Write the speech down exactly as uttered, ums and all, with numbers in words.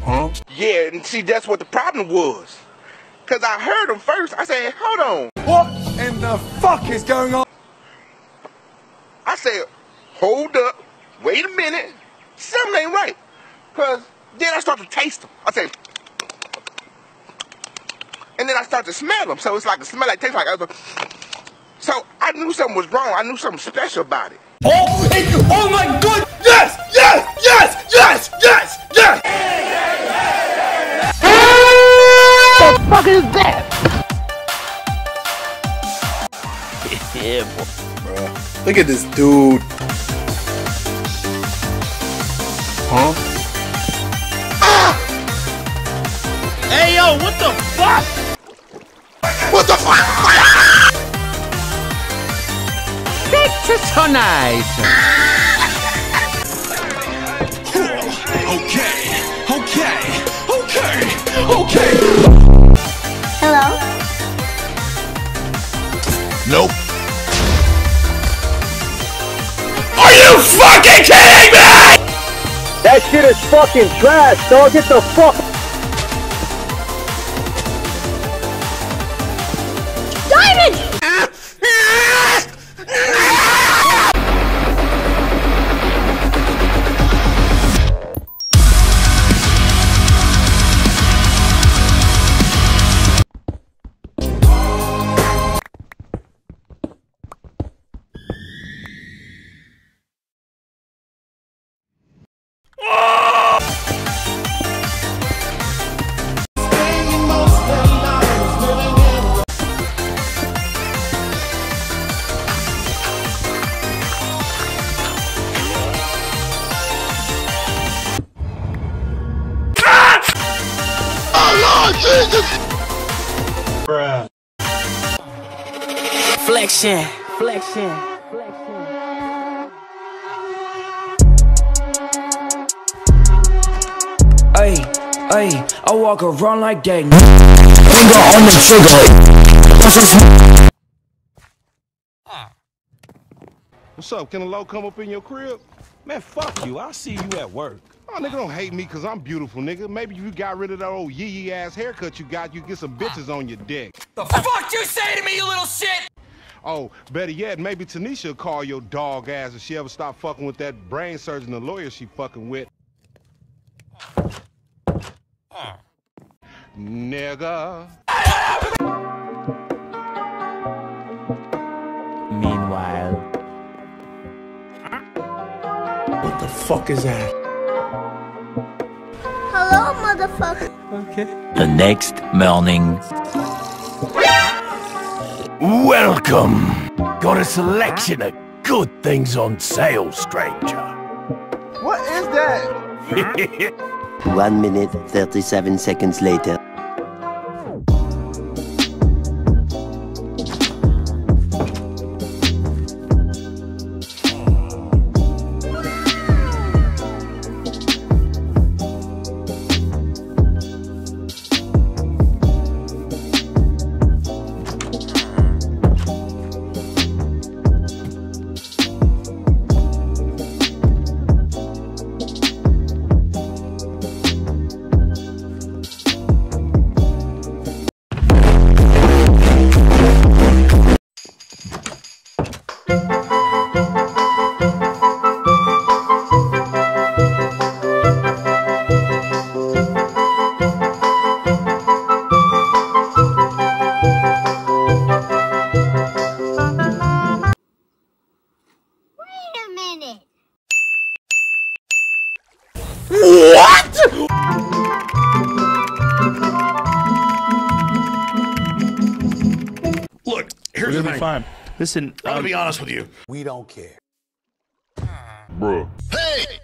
Huh? Yeah, and see, that's what the problem was. Cause I heard him first. I said, hold on. What in the fuck is going on? I said, hold up. Wait a minute. Something ain't right. Cause then I start to taste them. I say, and then I start to smell them. So it's like a smell like taste like other. So I knew something was wrong. I knew something special about it. Oh, it, oh my God! Yes! Yes! Yes! Yes! Yes! Yes! What the fuck is that? Yeah, boy. Bruh, look at this dude. Huh? Ah! Hey yo, what the fuck? What the fuck? That's so nice. Okay, okay, okay, okay. Hello? Nope. Are you fucking kidding me? That shit is fucking trash, dog. Get the fuck. Diamond! Jesus! Bruh. Flexion. Flexion. Flexion. Ay, ay, I walk around like that. Finger on the trigger. What's up? Can a low come up in your crib? Man, fuck you. I'll see you at work. Oh, nigga, don't hate me because I'm beautiful, nigga. Maybe if you got rid of that old yee-yee ass haircut you got, you get some bitches on your dick. The fuck you say to me, you little shit? Oh, better yet, maybe Tanisha will call your dog ass if she ever stop fucking with that brain surgeon, the lawyer she fucking with. Nigga. Meanwhile. What the fuck is that? Hello, motherfucker. Okay. The next morning. Welcome. Got a selection of good things on sale, stranger. What is that? One minute, thirty-seven seconds later. What? Look, here's the thing. Fine. Listen, I'm um, gonna be honest with you. We don't care. Bruh. Hey!